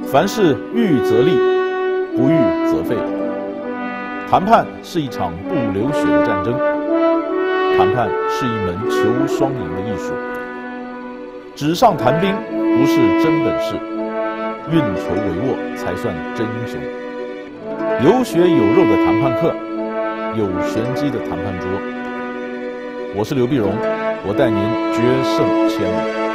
凡事预则立，不预则废。谈判是一场不流血的战争，谈判是一门求双赢的艺术。纸上谈兵不是真本事，运筹帷幄才算真英雄。有血有肉的谈判课，有玄机的谈判桌。我是刘碧荣，我带您决胜千里。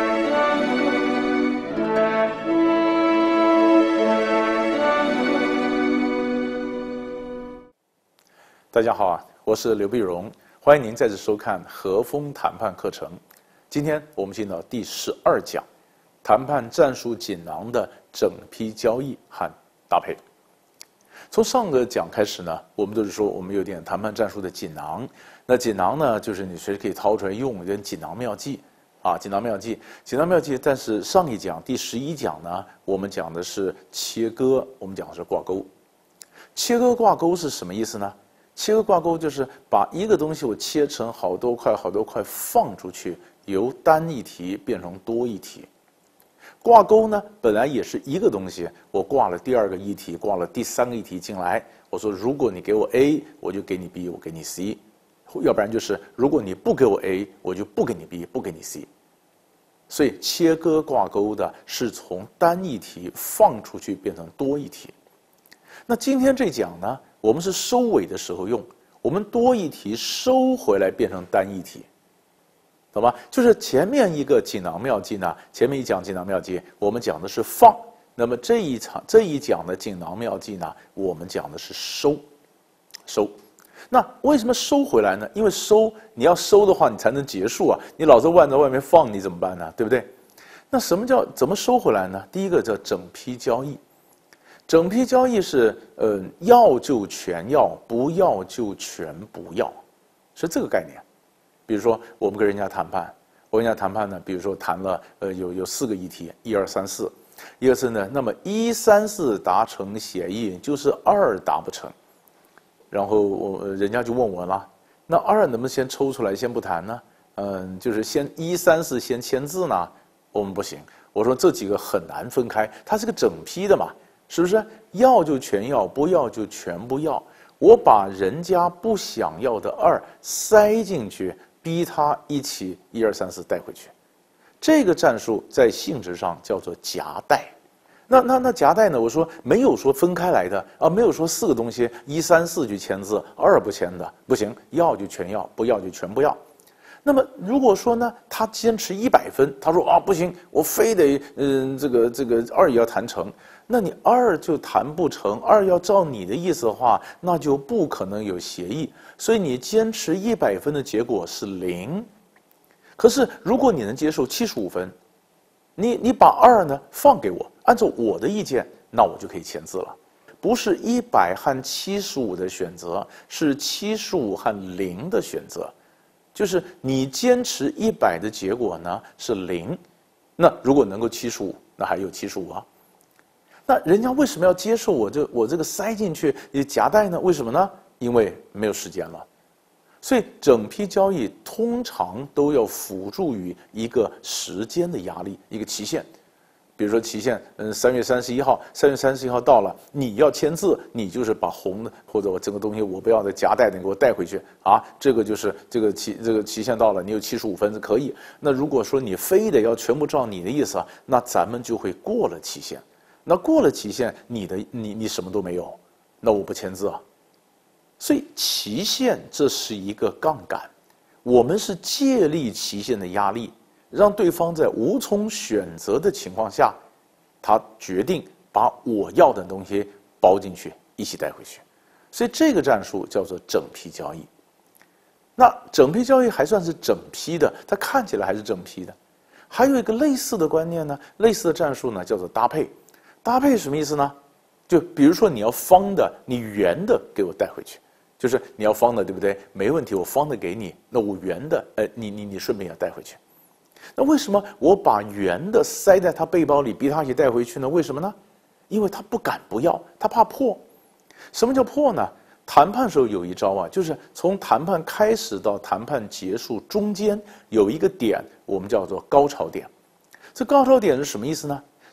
大家好啊，我是刘碧荣，欢迎您再次收看和风谈判课程。今天我们进到第12讲，谈判战术锦囊的整批交易和搭配。从上个讲开始呢，我们都是说我们有点谈判战术的锦囊。那锦囊呢，就是你随时可以掏出来用，跟锦囊妙计啊，锦囊妙计。但是上一讲第11讲呢，我们讲的是切割，我们讲的是挂钩。切割挂钩是什么意思呢？切割挂钩就是把一个东西我切成好多块放出去，由单议题变成多议题。挂钩呢，本来也是一个东西，我挂了第二个议题，挂了第三个议题进来。我说，如果你给我 A， 我就给你 B， 我给你 C； 要不然就是如果你不给我 A， 我就不给你 B， 不给你 C。所以切割挂钩的是从单议题放出去变成多议题。那今天这讲呢，我们是收尾的时候用，我们多议题收回来变成单议题，懂吗？就是前面一个锦囊妙计呢，前面一讲锦囊妙计，我们讲的是放，那么这一讲的锦囊妙计呢，我们讲的是收。那为什么收回来呢？因为你要收的话，你才能结束啊！你老在外面放，你怎么办呢？对不对？那什么叫怎么收回来呢？第一个叫整批交易。整批交易是要就全要，不要就全不要，是这个概念。比如说我们跟人家谈判，呢，比如说谈了有4个议题，1、2、3、4，一个是呢，那么1、3、4达成协议，就是2达不成，然后人家就问我了，那2能不能先抽出来先不谈呢？就是先1、3、4先签字呢？我们不行，我说这几个很难分开，它是个整批的嘛。是不是要就全要，不要就全不要？我把人家不想要的2塞进去，逼他一起1、2、3、4带回去。这个战术在性质上叫做夹带。那夹带呢？我说没有说分开来的啊，没有说4个东西1、3、4去签字，2不签的，不行，要就全要，不要就全不要。那么如果说呢，他坚持100分，他说啊不行，我非得这个2也要谈成。那你2就谈不成，2要照你的意思的话，那就不可能有协议。所以你坚持100分的结果是0。可是如果你能接受75分，你把2呢放给我，按照我的意见，那我就可以签字了。不是100和75的选择，是75和0的选择。就是你坚持100的结果呢是0，那如果能够75，那还有75啊。那人家为什么要接受我这个塞进去夹带呢？为什么呢？因为没有时间了。所以整批交易通常都要辅助于一个时间的压力，一个期限。比如说期限，3月31号，3月31号到了，你要签字，你就是把红的或者我整个东西我不要的夹带的给我带回去啊，这个就是这个期限到了，你有75分是可以。那如果说你非得要全部照你的意思啊，那咱们就会过了期限。那过了期限，你什么都没有，那我不签字啊。所以期限这是一个杠杆，我们是借力期限的压力。让对方在无从选择的情况下，他决定把我要的东西包进去，一起带回去。所以这个战术叫做整批交易。那整批交易还算是整批的，它看起来还是整批的。还有一个类似的观念呢，类似的战术呢，叫做搭配。搭配什么意思呢？就比如说你要方的，你圆的给我带回去。就是你要方的，对不对？没问题，我方的给你，那我圆的，你顺便要带回去。那为什么我把圆的塞在他背包里，逼他一起带回去呢？为什么呢？因为他不敢不要，他怕破。什么叫破呢？谈判时候有一招啊，就是从谈判开始到谈判结束中间有一个点，我们叫做高潮点。这高潮点是什么意思呢？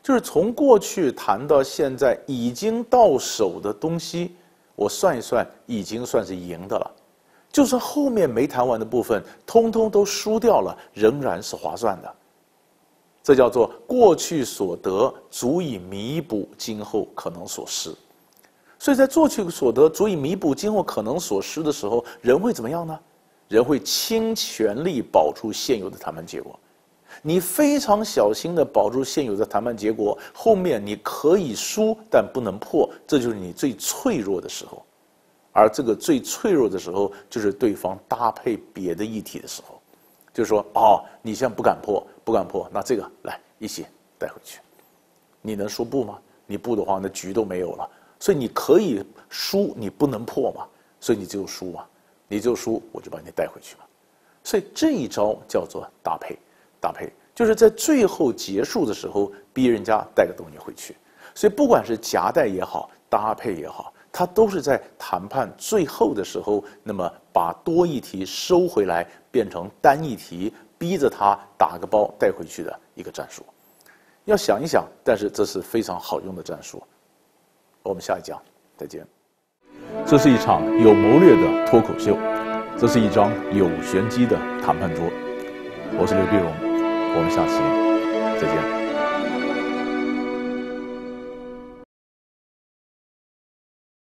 就是从过去谈到现在已经到手的东西，我算一算，已经算是赢的了。就算后面没谈完的部分，通通都输掉了，仍然是划算的。这叫做过去所得足以弥补今后可能所失。所以在过去所得足以弥补今后可能所失的时候，人会怎么样呢？人会倾全力保住现有的谈判结果。你非常小心地保住现有的谈判结果，后面你可以输，但不能破，这就是你最脆弱的时候。而这个最脆弱的时候，就是对方搭配别的议题的时候。就是说，哦，你现在不敢破，那这个来一起带回去。你能说不吗？你不的话，那局都没有了。所以你可以输，你不能破嘛，所以你就输嘛，你就输，我就把你带回去嘛。所以这一招叫做搭配，搭配就是在最后结束的时候逼人家带个东西回去。所以不管是夹带也好，搭配也好，它都是在谈判最后的时候，那么把多议题收回来，变成单议题，逼着他打个包带回去的一个战术。要想一想，但是这是非常好用的战术。我们下一讲再见。这是一场有谋略的脱口秀，这是一张有玄机的谈判桌。我是刘碧荣，我们下期再见。